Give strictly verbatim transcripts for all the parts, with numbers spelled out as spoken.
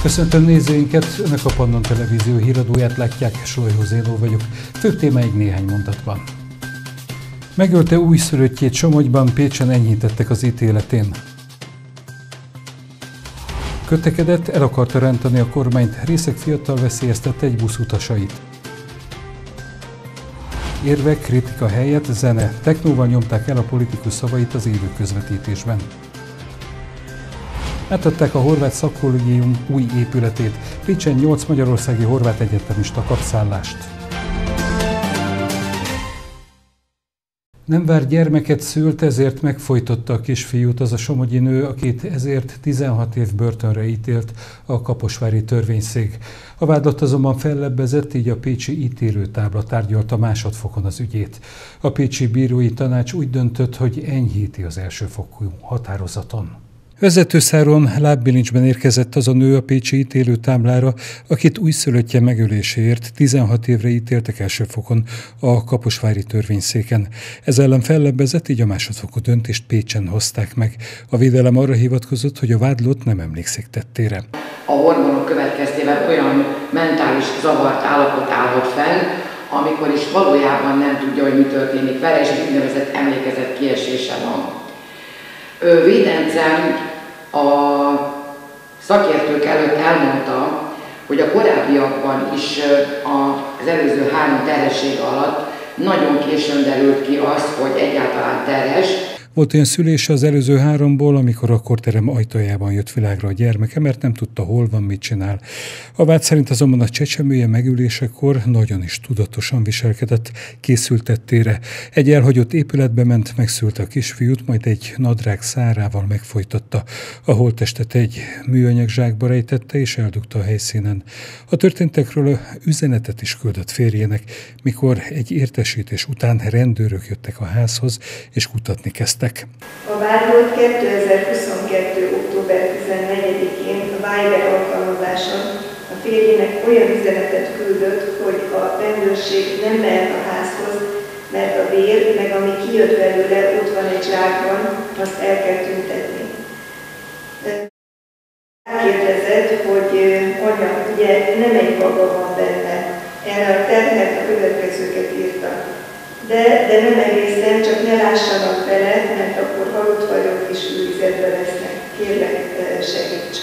Köszöntöm nézőinket, Önök a Pannon Televízió híradóját látják, Slajhó Zénó vagyok. Főbb témáig néhány mondatban. Megölte újszülöttjét Somogyban, Pécsen enyhítettek az ítéletén. Kötekedett, el akarta rántani a kormányt, részeg fiatal veszélyeztette egy busz utasait. Érvek, kritika helyett zene, technóval nyomták el a politikus szavait az élő közvetítésben. Átadták a Horvát Szakkollégium új épületét, Pécsen nyolc magyarországi horvát egyetemista kap szállást. Nem vár gyermeket szült, ezért megfojtotta a kisfiút az a somogyi nő, akit ezért tizenhat év börtönre ítélt a kaposvári törvényszék. A vádlott azonban fellebbezett, így a pécsi ítélőtábla tárgyalta másodfokon az ügyét. A pécsi bírói tanács úgy döntött, hogy enyhíti az elsőfokú határozaton. Vezetőszáron lábbilincsben érkezett az a nő a pécsi ítélőtáblára, akit újszülöttje megöléséért tizenhat évre ítéltek elsőfokon a kaposvári törvényszéken. Ez ellen fellebbezett, így a másodfokú döntést Pécsen hozták meg. A védelem arra hivatkozott, hogy a vádlott nem emlékszik tettére. A hormonok következtében olyan mentális zavart állapot állhat fenn, amikor is valójában nem tudja, hogy mi történik vele, és egy úgynevezett emlékezet kiesése van. Védencem a szakértők előtt elmondta, hogy a korábbiakban is az előző három terhesség alatt nagyon későn derült ki az, hogy egyáltalán terhes. Volt olyan szülése az előző háromból, amikor a korterem ajtajában jött világra a gyermeke, mert nem tudta, hol van, mit csinál. A vád szerint azonban a csecsemője megülésekor nagyon is tudatosan viselkedett, készült tettére. Egy elhagyott épületbe ment, megszülte a kisfiút, majd egy nadrág szárával megfojtotta. A holttestet egy műanyag zsákba rejtette és eldugta a helyszínen. A történtekről üzenetet is küldött férjének, mikor egy értesítés után rendőrök jöttek a házhoz és kutatni kezdtek. A vádlott kétezer-huszonkettő. október tizennegyedikén a Viber alkalmazáson a férjének olyan üzenetet küldött, hogy a rendőrség nem mehet a házhoz, mert a vér, meg ami kijött belőle, ott van egy zsákban, azt el kell tüntetni. Kérdezett, hogy anya, ugye nem egy maga van benne, erre a terhet a következőket írta. De, de nem egészen, csak ne lássanak vele, mert akkor halott vagyok és őrizetbe vesznek. Kérlek, segíts!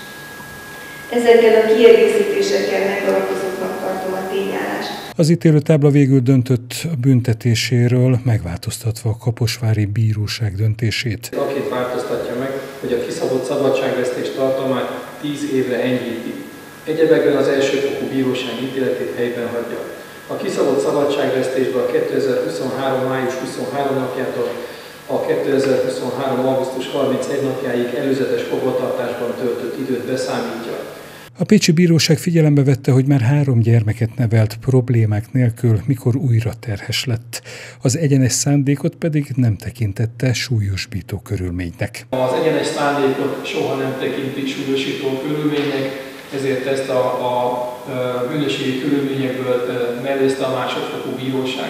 Ezekkel a kiegészítésekkel megalapozottnak tartom a tényállást. Az ítélőtábla végül döntött a büntetéséről, megváltoztatva a kaposvári bíróság döntését. Akit változtatja meg, hogy a kiszabott szabadságvesztés tartalmát tíz évre enyhíti. Egyebekben az elsőfokú bíróság ítéletét helyben hagyja. A kiszabott szabadságvesztésbe a kétezer-huszonhárom. május huszonharmadika napjától a kétezer-huszonhárom. augusztus harmincegyedike napjáig előzetes fogvatartásban töltött időt beszámítja. A pécsi bíróság figyelembe vette, hogy már három gyermeket nevelt problémák nélkül, mikor újra terhes lett. Az egyenes szándékot pedig nem tekintette súlyosbító körülménynek. Az egyenes szándékot soha nem tekinti súlyosító körülménynek, ezért ezt a, a bűnösségi körülményekből mellézte a másodfokú bíróság.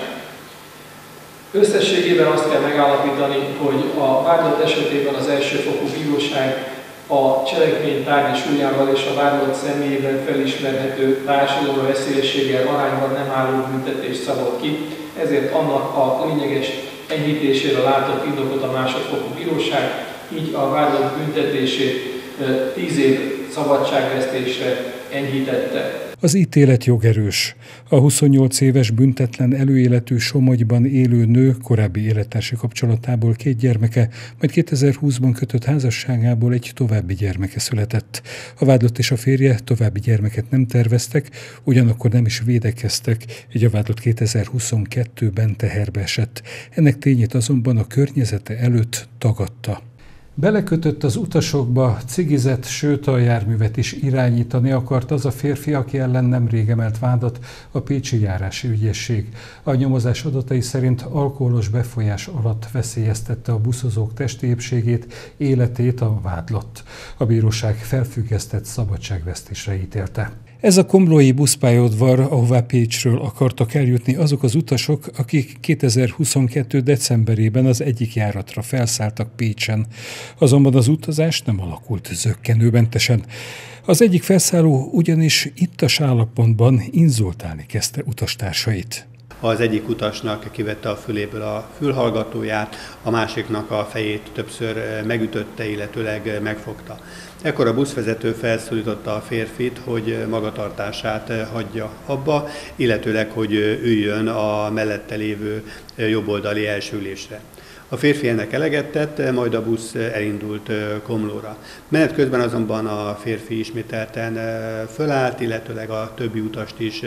Összességében azt kell megállapítani, hogy a vádlott esetében az elsőfokú bíróság a cselekmény tárgyi súlyával és a vádlott személyében felismerhető társadalmi veszélyességgel arányban nem álló büntetést szabott ki, ezért annak a lényeges enyhítésére látott indokot a másodfokú bíróság, így a vádlott büntetését tíz év szabadságvesztésre enyhítette. Az ítélet jogerős. A huszonnyolc éves büntetlen előéletű Somogyban élő nő korábbi élettársi kapcsolatából két gyermeke, majd kétezer-húszban kötött házasságából egy további gyermeke született. A vádlott és a férje további gyermeket nem terveztek, ugyanakkor nem is védekeztek, így a vádlott kétezer-huszonkettőben teherbe esett. Ennek tényét azonban a környezete előtt tagadta. Belekötött az utasokba, cigizett, sőt a járművet is irányítani akart az a férfi, aki ellen nemrég emelt vádat a pécsi járási ügyészség. A nyomozás adatai szerint alkoholos befolyás alatt veszélyeztette a buszozók testi épségét, életét a vádlott. A bíróság felfüggesztett szabadságvesztésre ítélte. Ez a komlói buszpályaudvar, ahová Pécsről akartak eljutni azok az utasok, akik kétezer-huszonkettő. decemberében az egyik járatra felszálltak Pécsen. Azonban az utazás nem alakult zökkenőmentesen. Az egyik felszálló ugyanis ittas állapotban inzultálni kezdte utastársait. Az egyik utasnak kivette a füléből a fülhallgatóját, a másiknak a fejét többször megütötte, illetőleg megfogta. Ekkor a buszvezető felszólította a férfit, hogy magatartását hagyja abba, illetőleg, hogy üljön a mellette lévő jobboldali első ülésre. A férfi ennek eleget tett, majd a busz elindult Komlóra. Menet közben azonban a férfi ismételten fölállt, illetőleg a többi utast is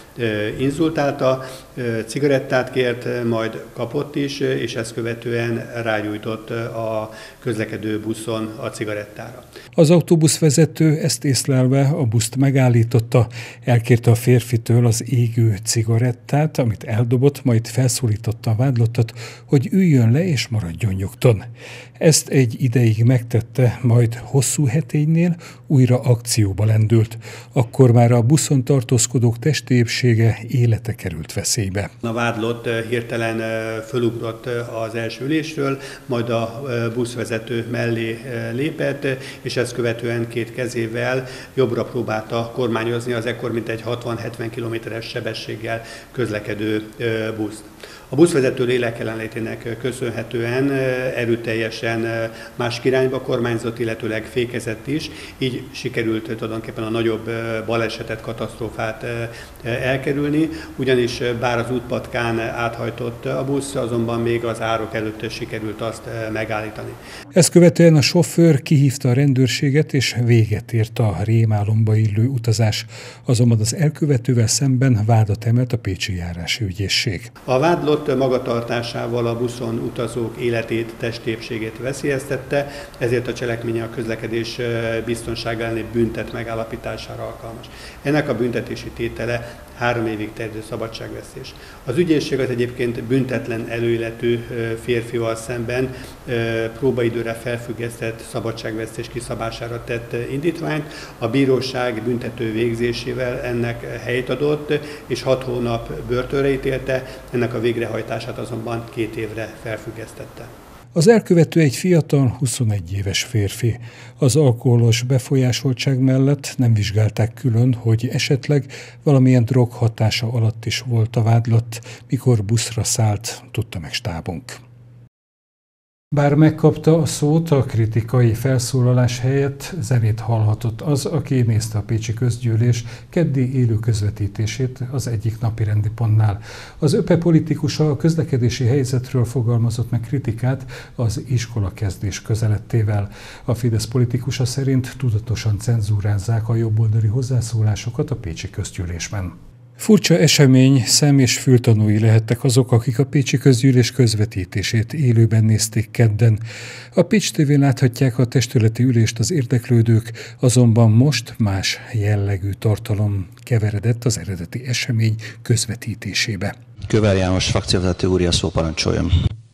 inzultálta, cigarettát kért, majd kapott is, és ezt követően rágyújtott a közlekedő buszon a cigarettára. Az autóbuszvezető ezt észlelve a buszt megállította, elkérte a férfitől az égő cigarettát, amit eldobott, majd felszólította a vádlottat, hogy üljön le és maradjon nyugton. Ezt egy ideig megtette, majd hosszú heténynél újra akcióba lendült. Akkor már a buszon tartózkodók testi épsége élete került veszélybe. A vádlott hirtelen fölugrott az első ülésről, majd a buszvezető mellé lépett, és ezt követően két kezével jobbra próbálta kormányozni az ekkor mintegy hatvan-hetven kilométeres sebességgel közlekedő buszt. A buszvezető lélekjelenlétének köszönhetően erőteljesen másik irányba kormányzott, illetőleg fékezett is, így sikerült tulajdonképpen a nagyobb balesetet, katasztrófát elkerülni, ugyanis bár az útpatkán áthajtott a busz, azonban még az árok előtt sikerült azt megállítani. Ezt követően a sofőr kihívta a rendőrséget, és véget ért a rémálomba illő utazás. Azonban az elkövetővel szemben vádat emelt a pécsi járási ügyészség. A vádlott magatartásával a buszon utazók életét, testépségét veszélyeztette, ezért a cselekménye a közlekedés biztonsága elleni büntet megállapítására alkalmas. Ennek a büntetési tétele három évig terjedő szabadságvesztés. Az ügyészség az egyébként büntetlen előéletű férfival szemben próbaidőre felfüggesztett szabadságvesztés kiszabására tett indítványt. A bíróság büntető végzésével ennek helyt adott, és hat hónap börtönre ítélte, ennek a végrehajtását azonban két évre felfüggesztette. Az elkövető egy fiatal, huszonegy éves férfi. Az alkoholos befolyásoltság mellett nem vizsgálták külön, hogy esetleg valamilyen drog hatása alatt is volt a vádlott, mikor buszra szállt, tudta meg stábunk. Bár megkapta a szót, a kritikai felszólalás helyett zenét hallhatott az, aki nézte a pécsi közgyűlés keddi élő közvetítését az egyik napirendi pontnál. Az ÖPE politikusa a közlekedési helyzetről fogalmazott meg kritikát az iskola kezdés közelettével. A Fidesz politikusa szerint tudatosan cenzúrázzák a jobboldali hozzászólásokat a pécsi közgyűlésben. Furcsa esemény, szem- és fültanúi lehettek azok, akik a pécsi közgyűlés közvetítését élőben nézték kedden. A Pécs té vén láthatják a testületi ülést az érdeklődők, azonban most más jellegű tartalom keveredett az eredeti esemény közvetítésébe. Kövér János frakcióvezető úr, a szó, parancsoljon.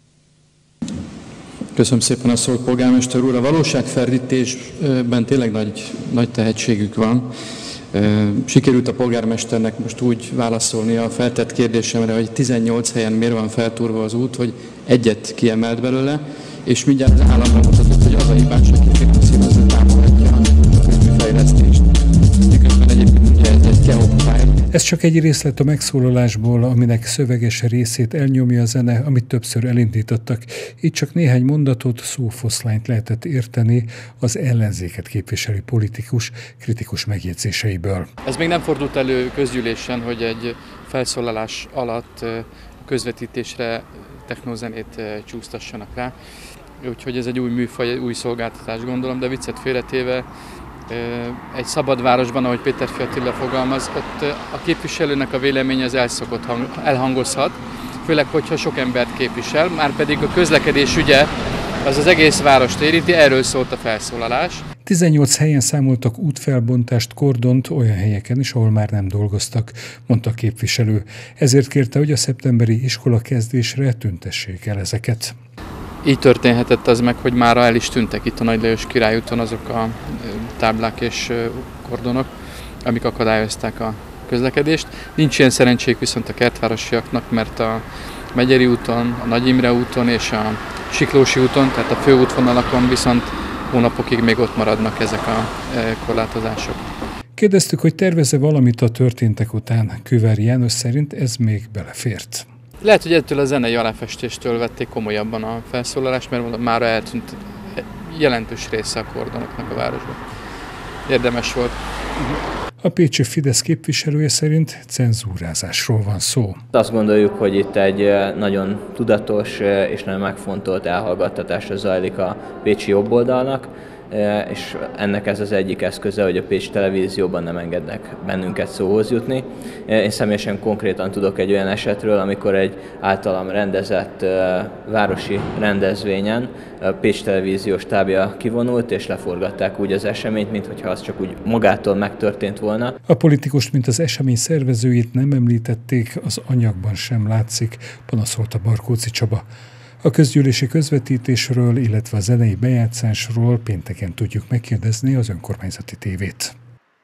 Köszönöm szépen a szót, polgármester úr. A valóságferdítésben tényleg nagy, nagy tehetségük van. Sikerült a polgármesternek most úgy válaszolni a feltett kérdésemre, hogy tizennyolc helyen miért van feltúrva az út, hogy egyet kiemelt belőle, és mindjárt az államra mutatott, hogy az a hibás, hogy finanszírozni támogatja a közműfejlesztést. Miközben egyébként ugye ez egy geopály. Ez csak egy részlet a megszólalásból, aminek szöveges részét elnyomja a zene, amit többször elindítottak. Itt csak néhány mondatot, szófoszlányt lehetett érteni az ellenzéket képviselő politikus kritikus megjegyzéseiből. Ez még nem fordult elő közgyűlésen, hogy egy felszólalás alatt a közvetítésre technozenét csúsztassanak rá. Úgyhogy ez egy új műfaj, új szolgáltatás, gondolom, de viccet félretéve egy szabad városban, ahogy Péter Attila fogalmaz, ott a képviselőnek a véleménye az elszokott hang, elhangozhat, főleg, hogyha sok embert képvisel, már pedig a közlekedés ügye az az egész várost érinti, erről szólt a felszólalás. tizennyolc helyen számoltak útfelbontást, kordont olyan helyeken is, ahol már nem dolgoztak, mondta a képviselő. Ezért kérte, hogy a szeptemberi iskola kezdésre tüntessék el ezeket. Így történhetett az meg, hogy mára el is tűntek itt a Nagy Lajos Király úton azok a táblák és kordonok, amik akadályozták a közlekedést. Nincs ilyen szerencsék viszont a kertvárosiaknak, mert a Megyeri úton, a Nagy Imre úton és a Siklósi úton, tehát a főútvonalakon viszont hónapokig még ott maradnak ezek a korlátozások. Kérdeztük, hogy tervez-e valamit a történtek után. Kővári János szerint ez még belefért. Lehet, hogy ettől a zenei aláfestéstől vették komolyabban a felszólalást, mert már eltűnt jelentős része a kordonoknak a városban. Érdemes volt. A pécsi Fidesz képviselője szerint cenzúrázásról van szó. Azt gondoljuk, hogy itt egy nagyon tudatos és nagyon megfontolt elhallgattatása zajlik a pécsi jobboldalnak, és ennek ez az egyik eszköze, hogy a Pécsi Televízióban nem engednek bennünket szóhoz jutni. Én személyesen konkrétan tudok egy olyan esetről, amikor egy általam rendezett városi rendezvényen a Pécsi Televízió stábja kivonult, és leforgatták úgy az eseményt, mintha az csak úgy magától megtörtént volna. A politikust, mint az esemény szervezőjét nem említették, az anyagban sem látszik, panaszolta Barkóczy Csaba. A közgyűlési közvetítésről, illetve a zenei bejátszásról pénteken tudjuk megkérdezni az önkormányzati tévét.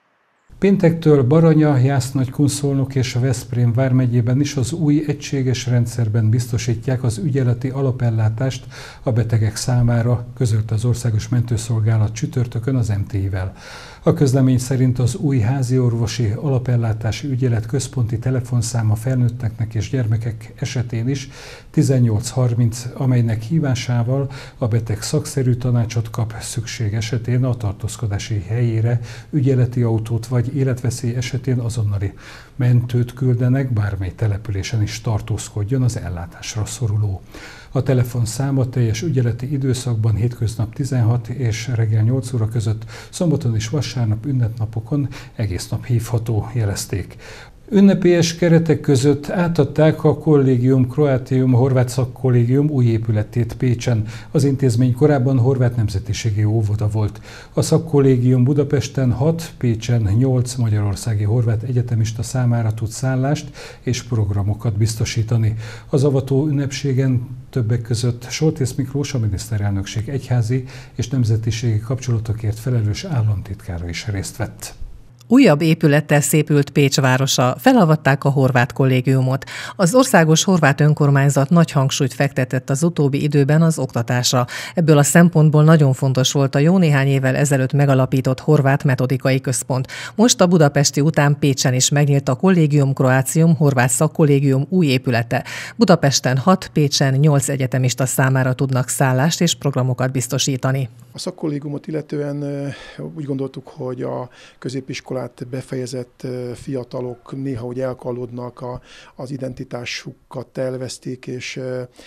Péntektől Baranya, Jász-Nagykunszolnok és Veszprém vármegyében is az új egységes rendszerben biztosítják az ügyeleti alapellátást a betegek számára, közölte az Országos Mentőszolgálat csütörtökön az em té i-vel. A közlemény szerint az új háziorvosi alapellátási ügyelet központi telefonszáma felnőtteknek és gyermekek esetén is tizennyolc harminc, amelynek hívásával a beteg szakszerű tanácsot kap, szükség esetén a tartózkodási helyére ügyeleti autót vagy életveszély esetén azonnali mentőt küldenek, bármely településen is tartózkodjon az ellátásra szoruló. A telefonszám a teljes ügyeleti időszakban hétköznap tizenhat és reggel nyolc óra között, szombaton és vasárnap ünnepnapokon egész nap hívható, jelezték. Ünnepélyes keretek között átadták a Collegium Croatium horvát szakkollégium új épületét Pécsen. Az intézmény korábban horvát nemzetiségi óvoda volt. A szakkollégium Budapesten hat, Pécsen nyolc magyarországi horvát egyetemista számára tud szállást és programokat biztosítani. Az avató ünnepségen többek között Soltész Miklós, a miniszterelnökség egyházi és nemzetiségi kapcsolatokért felelős államtitkára is részt vett. Újabb épülettel szépült Pécs városa, felavatták a horvát kollégiumot. Az országos horvát önkormányzat nagy hangsúlyt fektetett az utóbbi időben az oktatásra. Ebből a szempontból nagyon fontos volt a jó néhány évvel ezelőtt megalapított horvát metodikai központ. Most a budapesti után Pécsen is megnyílt a Collegium Croatium horvát szakkollégium új épülete. Budapesten hat, Pécsen nyolc egyetemista számára tudnak szállást és programokat biztosítani. A szakkollégiumot illetően úgy gondoltuk, hogy a középiskolát befejezett fiatalok néha hogy elkallódnak, a, az identitásukat elveszték, és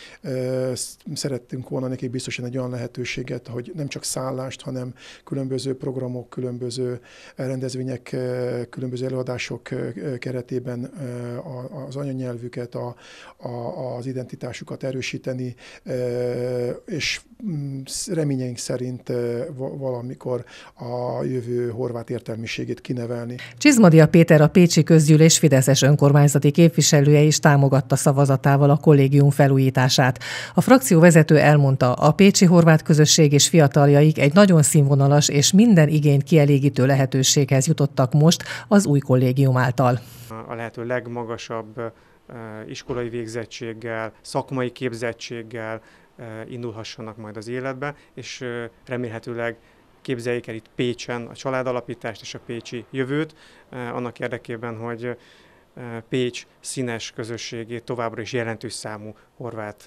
szerettünk volna nekik biztosan egy olyan lehetőséget, hogy nem csak szállást, hanem különböző programok, különböző rendezvények, különböző előadások keretében az anyanyelvüket, a, a, az identitásukat erősíteni, és reményeink szerint valamikor a jövő horvát értelmiségét kinevelni. Csizmadia Péter, a pécsi közgyűlés fideszes önkormányzati képviselője is támogatta szavazatával a kollégium felújítását. A frakcióvezető elmondta, a pécsi horvát közösség és fiataljaik egy nagyon színvonalas és minden igényt kielégítő lehetőséghez jutottak most az új kollégium által. A lehető legmagasabb iskolai végzettséggel, szakmai képzettséggel indulhassanak majd az életbe, és remélhetőleg képzeljék el itt Pécsen a családalapítást és a pécsi jövőt, annak érdekében, hogy Pécs színes közösségét továbbra is jelentős számú horvát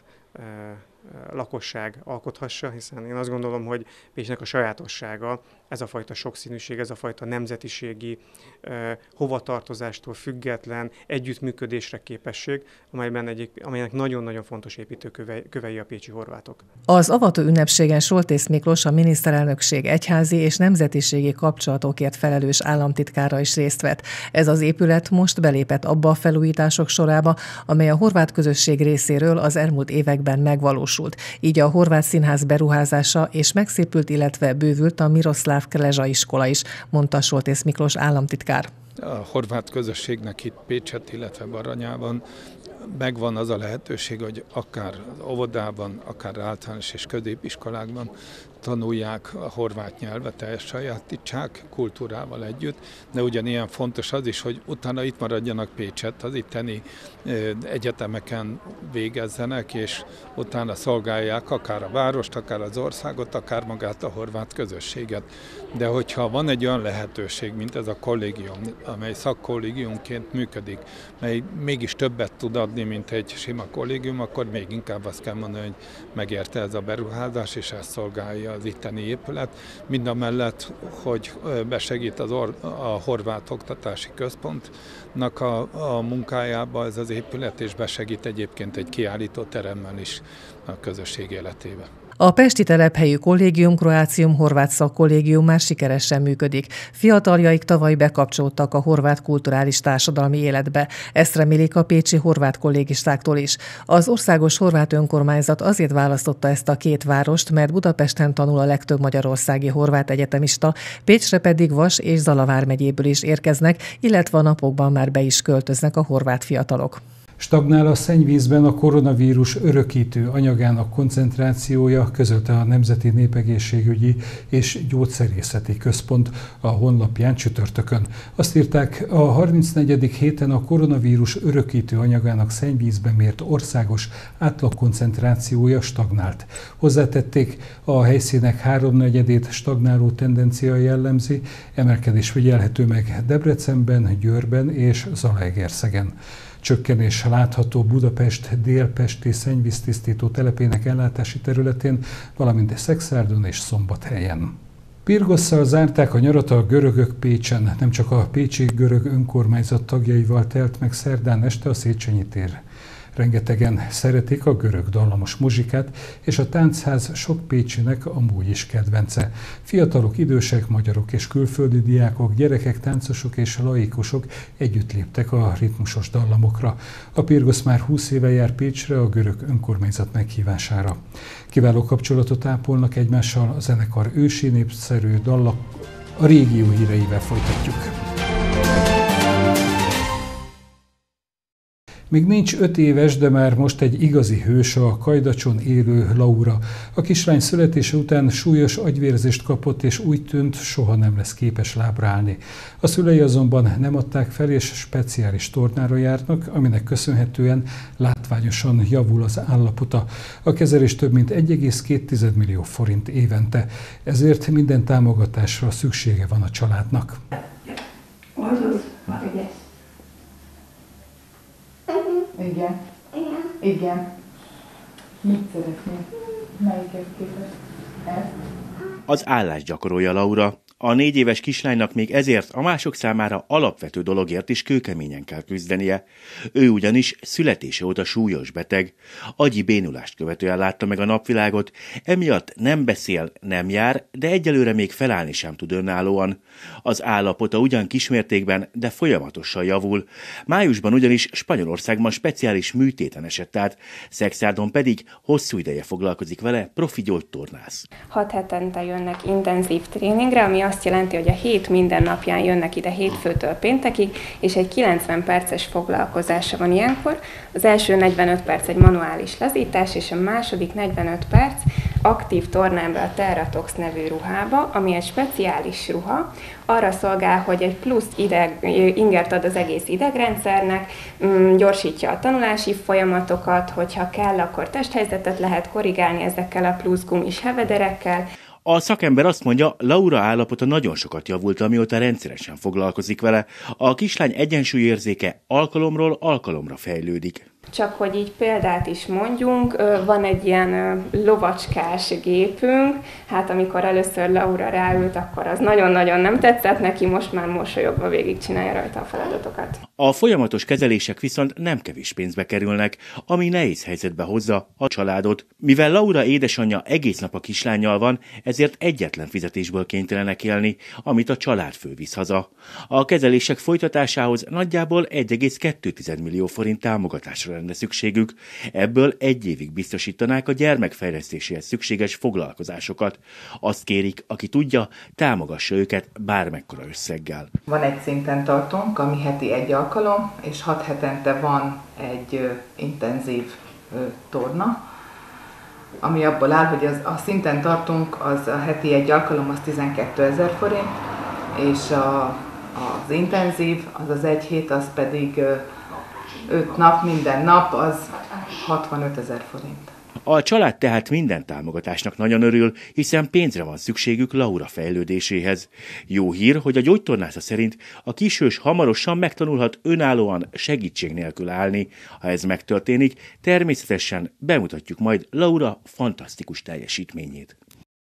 lakosság alkothassa, hiszen én azt gondolom, hogy Pécsnek a sajátossága ez a fajta sokszínűség, ez a fajta nemzetiségi, hovatartozástól független együttműködésre képesség, amelyben egyik, amelynek nagyon-nagyon fontos építőkövei a pécsi horvátok. Az avató ünnepségen Soltész Miklós, a miniszterelnökség egyházi és nemzetiségi kapcsolatokért felelős államtitkára is részt vett. Ez az épület most belépett abba a felújítások sorába, amely a horvát közösség részéről az elmúlt években megvalósult. Így a horvát színház beruházása és megszépült, illetve bővült a Miroslav Klezsa iskola is, mondta Soltész Miklós államtitkár. A horvát közösségnek itt Pécset, illetve Baranyában megvan az a lehetőség, hogy akár óvodában, akár általános és középiskolákban tanulják a horvát nyelvet, elsajátítsák kultúrával együtt, de ugyanilyen fontos az is, hogy utána itt maradjanak Pécsett, az itteni egyetemeken végezzenek, és utána szolgálják akár a várost, akár az országot, akár magát a horvát közösséget. De hogyha van egy olyan lehetőség, mint ez a kollégium, amely szakkollégiumként működik, mely mégis többet tud adni, mint egy sima kollégium, akkor még inkább azt kell mondani, hogy megérte ez a beruházás, és ezt szolgálja az itteni épület. Mindamellett, hogy besegít az or- a horvát oktatási központnak a, a munkájába ez az épület, és besegít egyébként egy kiállító teremmel is a közösség életébe. A pesti telephelyű kollégium, Kroácium horvát szakkollégium már sikeresen működik. Fiataljaik tavaly bekapcsolódtak a horvát kulturális társadalmi életbe. Ezt remélik a pécsi horvát kollégistáktól is. Az országos horvát önkormányzat azért választotta ezt a két várost, mert Budapesten tanul a legtöbb magyarországi horvát egyetemista, Pécsre pedig Vas és Zala vármegyéből is érkeznek, illetve a napokban már be is költöznek a horvát fiatalok. Stagnál a szennyvízben a koronavírus örökítő anyagának koncentrációja, közölte a Nemzeti Népegészségügyi és Gyógyszerészeti Központ a honlapján csütörtökön. Azt írták, a harmincnegyedik héten a koronavírus örökítő anyagának szennyvízben mért országos átlagkoncentrációja stagnált. Hozzátették, a helyszínek háromnegyedét stagnáló tendencia jellemzi, emelkedés figyelhető meg Debrecenben, Győrben és Zalaegerszegen. Csökkenés látható Budapest délpesti szennyvíztisztító telepének ellátási területén, valamint Szexárdon és Szombathelyen. Pirgosszal zárták a nyarat a görögök Pécsen. Nem csak a pécsi görög önkormányzat tagjaival telt meg szerdán este a Széchenyi tér. Rengetegen szeretik a görög dallamos muzsikát, és a táncház sok pécsinek amúgy is kedvence. Fiatalok, idősek, magyarok és külföldi diákok, gyerekek, táncosok és laikusok együtt léptek a ritmusos dallamokra. A Pirgosz már húsz éve jár Pécsre a görög önkormányzat meghívására. Kiváló kapcsolatot ápolnak egymással, a zenekar ősi népszerű dallak, a régió híreivel folytatjuk. Még nincs öt éves, de már most egy igazi hős, a Kajdacson élő Laura. A kislány születése után súlyos agyvérzést kapott, és úgy tűnt, soha nem lesz képes lábra állni. A szülei azonban nem adták fel, és speciális tornára járnak, aminek köszönhetően látványosan javul az állapota. A kezelés több mint egy egész két millió forint évente, ezért minden támogatásra szüksége van a családnak. Igen. Igen. Igen. Mit szeretnél? Melyiket képes? Ezt? Az állást gyakorolja Laura. A négy éves kislánynak még ezért a mások számára alapvető dologért is kőkeményen kell küzdenie. Ő ugyanis születése óta súlyos beteg. Agyi bénulást követően látta meg a napvilágot, emiatt nem beszél, nem jár, de egyelőre még felállni sem tud önállóan. Az állapota ugyan kismértékben, de folyamatosan javul. Májusban ugyanis Spanyolországban speciális műtéten esett át, Szexárdon pedig hosszú ideje foglalkozik vele profi gyógytornász. Hat hetente jönnek intenzív tréningre, ami azt jelenti, hogy a hét minden napján jönnek ide hétfőtől péntekig, és egy kilencven perces foglalkozása van ilyenkor. Az első negyvenöt perc egy manuális lazítás, és a második negyvenöt perc aktív tornán a Terratox nevű ruhába, ami egy speciális ruha, arra szolgál, hogy egy plusz ideg, ingert ad az egész idegrendszernek, gyorsítja a tanulási folyamatokat, hogyha kell, akkor testhelyzetet lehet korrigálni ezekkel a plusz gumis hevederekkel. A szakember azt mondja, Laura állapota nagyon sokat javult, amióta rendszeresen foglalkozik vele. A kislány egyensúlyérzéke alkalomról alkalomra fejlődik. Csak hogy így példát is mondjunk, van egy ilyen lovacskás gépünk, hát amikor először Laura ráült, akkor az nagyon-nagyon nem tetszett neki, most már mosolyogva végigcsinálja rajta a feladatokat. A folyamatos kezelések viszont nem kevés pénzbe kerülnek, ami nehéz helyzetbe hozza a családot. Mivel Laura édesanyja egész nap a kislánnyal van, ezért egyetlen fizetésből kénytelenek élni, amit a család fölvisz haza. A kezelések folytatásához nagyjából egy egész két millió forint támogatásra lenne szükségük. Ebből egy évig biztosítanák a gyermekfejlesztéséhez szükséges foglalkozásokat. Azt kérik, aki tudja, támogassa őket bármekkora összeggel. Van egy szinten tartunk, ami heti egy alkalom, és hat hetente van egy ö, intenzív ö, torna, ami abból áll, hogy az, a szinten tartunk, az a heti egy alkalom az tizenkétezer forint, és a, az intenzív, az az egy hét, az pedig öt nap, minden nap, az hatvanötezer forint. A család tehát minden támogatásnak nagyon örül, hiszen pénzre van szükségük Laura fejlődéséhez. Jó hír, hogy a gyógytornásza szerint a kisős hamarosan megtanulhat önállóan segítség nélkül állni. Ha ez megtörténik, természetesen bemutatjuk majd Laura fantasztikus teljesítményét.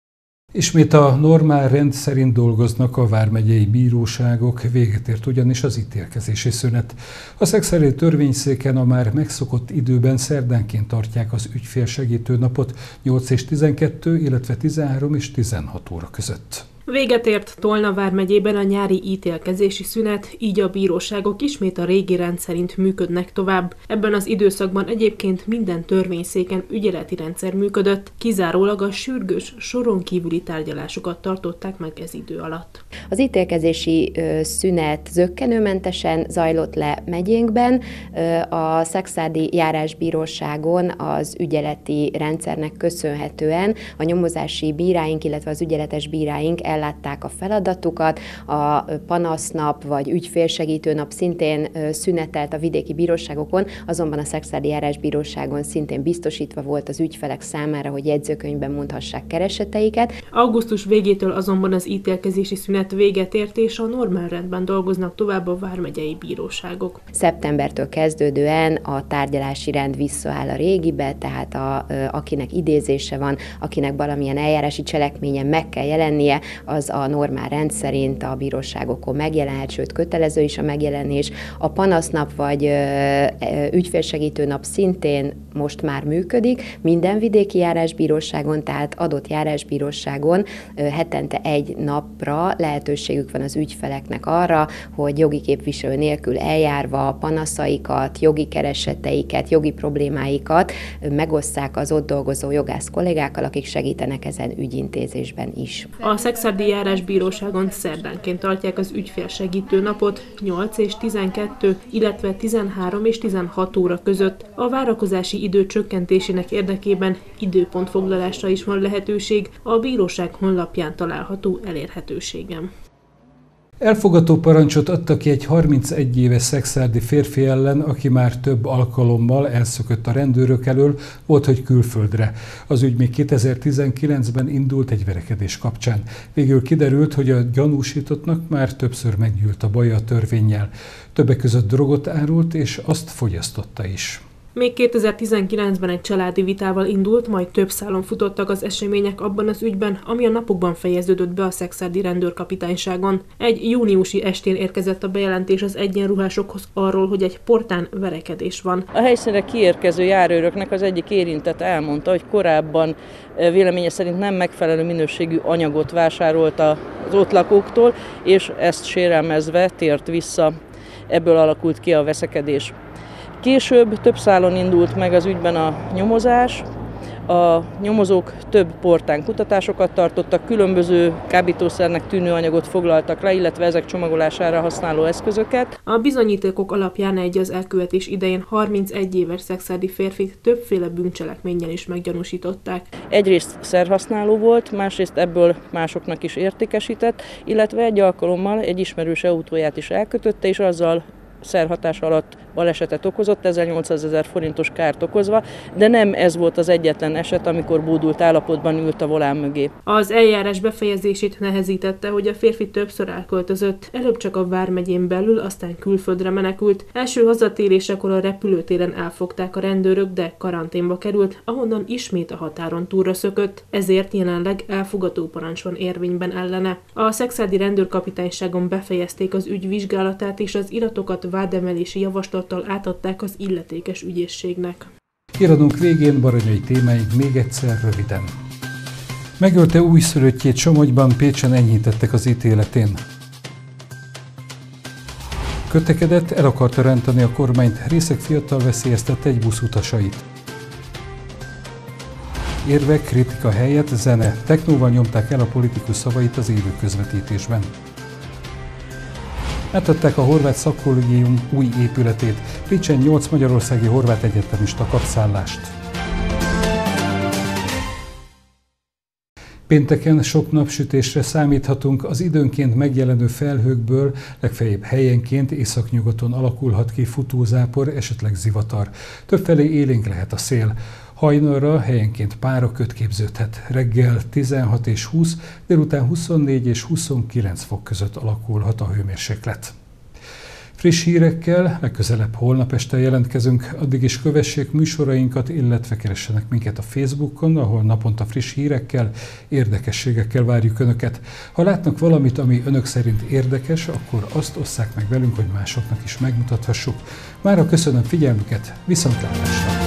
Ismét a normál rend szerint dolgoznak a vármegyei bíróságok, véget ért ugyanis az ítélkezési szünet. A szexuális törvényszéken a már megszokott időben szerdánként tartják az ügyfélsegítő napot nyolc és tizenkettő, illetve tizenhárom és tizenhat óra között. Véget ért Tolna vármegyében a nyári ítélkezési szünet, így a bíróságok ismét a régi rend szerint működnek tovább. Ebben az időszakban egyébként minden törvényszéken ügyeleti rendszer működött, kizárólag a sürgős, soron kívüli tárgyalásokat tartották meg ez idő alatt. Az ítélkezési ö, szünet zökkenőmentesen zajlott le megyénkben. Ö, a Szekszárdi Járásbíróságon az ügyeleti rendszernek köszönhetően a nyomozási bíráink, illetve az ügyeletes bíráink ellátták a feladatukat, a panasznap vagy ügyfélsegítő nap szintén szünetelt a vidéki bíróságokon, azonban a Szekszárdi Járásbíróságon szintén biztosítva volt az ügyfelek számára, hogy jegyzőkönyvben mondhassák kereseteiket. Augusztus végétől azonban az ítélkezési szünet véget ért, és a normál rendben dolgoznak tovább a vármegyei bíróságok. Szeptembertől kezdődően a tárgyalási rend visszaáll a régibe, tehát a, akinek idézése van, akinek valamilyen eljárási cselekményen meg kell jelennie, az a normál rend szerint a bíróságokon megjelenhet, sőt kötelező is a megjelenés. A panasznap vagy ö, ügyfélsegítő nap szintén most már működik, minden vidéki járásbíróságon, tehát adott járásbíróságon ö, hetente egy napra lehetőségük van az ügyfeleknek arra, hogy jogi képviselő nélkül eljárva panaszaikat, jogi kereseteiket, jogi problémáikat ö, megosszák az ott dolgozó jogász kollégákkal, akik segítenek ezen ügyintézésben is. A Szekszárdi Járásbíróságon szerdánként tartják az ügyfélsegítő napot nyolc és tizenkettő, illetve tizenhárom és tizenhat óra között. A várakozási idő csökkentésének érdekében időpontfoglalásra is van lehetőség, a bíróság honlapján található elérhetőségen. Elfogató parancsot adtak ki egy harmincegy éves szekszárdi férfi ellen, aki már több alkalommal elszökött a rendőrök elől, volt, hogy külföldre. Az ügy még kétezer-tizenkilencben indult egy verekedés kapcsán. Végül kiderült, hogy a gyanúsítottnak már többször meggyűlt a baja a törvénnyel. Többek között drogot árult, és azt fogyasztotta is. Még kétezer-tizenkilencben egy családi vitával indult, majd több szálon futottak az események abban az ügyben, ami a napokban fejeződött be a szekszárdi rendőrkapitányságon. Egy júniusi estén érkezett a bejelentés az egyenruhásokhoz arról, hogy egy portán verekedés van. A helyszínre kiérkező járőröknek az egyik érintett elmondta, hogy korábban véleménye szerint nem megfelelő minőségű anyagot vásárolt az ott lakóktól, és ezt sérelmezve tért vissza. Ebből alakult ki a veszekedés. Később több szálon indult meg az ügyben a nyomozás. A nyomozók több portán kutatásokat tartottak, különböző kábítószernek tűnő anyagot foglaltak le, illetve ezek csomagolására használó eszközöket. A bizonyítékok alapján egy az elkövetés idején harmincegy éves szekszárdi férfit többféle bűncselekménnyel is meggyanúsították. Egyrészt szerhasználó volt, másrészt ebből másoknak is értékesített, illetve egy alkalommal egy ismerős autóját is elkötötte, és azzal szerhatás alatt balesetet okozott, ezernyolcszázezer forintos kárt okozva, de nem ez volt az egyetlen eset, amikor bódult állapotban ült a volán mögé. Az eljárás befejezését nehezítette, hogy a férfi többször elköltözött, előbb csak a vármegyén belül, aztán külföldre menekült. Első hazatérésekor a repülőtéren elfogták a rendőrök, de karanténba került, ahonnan ismét a határon túlra szökött, ezért jelenleg elfogató parancs van érvényben ellene. A szekszárdi rendőrkapitányságon befejezték az ügy vizsgálatát, és az iratokat vádemelési javaslattal átadták az illetékes ügyészségnek. Híradónk végén baranyai témáink még egyszer röviden. Megölte újszülöttjét Somogyban, Pécsen enyhítettek az ítéletén. Kötekedett, el akarta rántani a kormányt, részeg fiatal veszélyeztette egy busz utasait. Érvek, kritika helyett zene, technóval nyomták el a politikus szavait az élő közvetítésben. Átadták a horvát szakkollégium új épületét. Pécsen nyolc magyarországi horvát egyetemista kap szállást. Pénteken sok napsütésre számíthatunk, az időnként megjelenő felhőkből legfeljebb helyenként északnyugaton alakulhat ki futózápor, esetleg zivatar. Többfelé élénk lehet a szél. Hajnalra helyenként páraköt képződhet. Reggel tizenhat és húsz, délután huszonnégy és huszonkilenc fok között alakulhat a hőmérséklet. Friss hírekkel legközelebb holnap este jelentkezünk, addig is kövessék műsorainkat, illetve keressenek minket a Facebookon, ahol naponta friss hírekkel, érdekességekkel várjuk Önöket. Ha látnak valamit, ami Önök szerint érdekes, akkor azt osszák meg velünk, hogy másoknak is megmutathassuk. Mára köszönöm figyelmüket, viszontlátásra!